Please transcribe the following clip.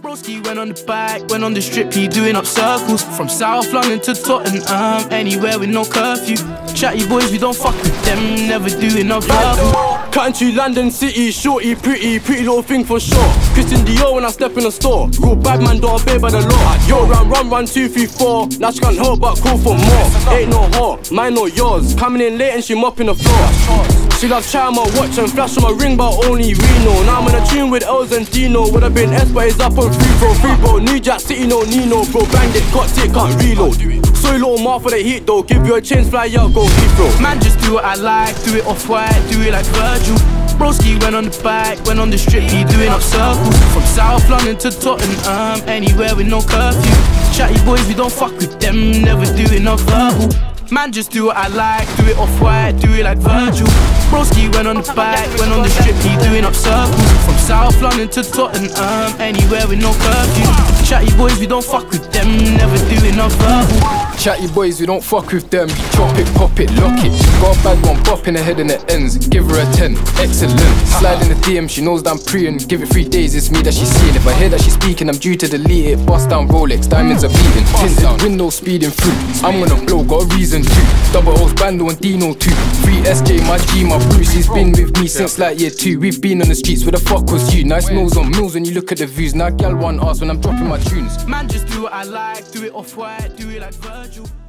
Broski went on the bike, went on the strip, he doing up circles. From South London to Tottenham, anywhere with no curfew. Chatty boys, we don't fuck with them, never doing no verbal. Country, London City, shorty, pretty little thing for sure. Christian Dior when I step in the store. Real bad man, don't obey by the law. Yo, run, 2, 3, 4. Now she can't help but call for more. Ain't no whore, mine or yours. Coming in late and she mopping the floor. She loves chatting my watch and flash on my ring, but only Reno. Now I'm in a tune with Els and Dino. Would've been S, but it's up on free bro. New Jack City, no Nino, bro. Banged it, got it, can't reload. Soy little mark for the heat though. Give you a chance, fly out, go Heathrow. Man, just do what I like, do it off-white, do it like Virgil. Broski went on the bike, went on the strip, he doing up circles. From South London to Tottenham, anywhere with no curfew. Chatty boys, we don't fuck with them, never doing no verbal. Man, just do what I like, do it off-white, do it like Virgil. Broski went on the bike, went on the strip, he doing up circles. From South London to Tottenham, anywhere with no curfew. Chatty boys, we don't fuck with them, never doing no verbal. Chatty boys, we don't fuck with them. Chop it, pop it, lock it. Got a bad one, pop in the head and it ends. Give her a 10, excellent. Slide in the DM, she knows that I'm preying. Give it 3 days, it's me that she's seeing. If I hear that she's speaking, I'm due to delete it. Bust down Rolex, diamonds are beating. Tinted, window speeding through. I'm gonna blow, got a reason to. Double O's, Bando and Dino too. 3 SJ, my G, my Bruce. He's been with me since like year 2. We've been on the streets, where the fuck was you? Nice mills on mills when you look at the views. Now gal want ask when I'm dropping my tunes. Man, just do what I like, do it off-white, do it like Virgil.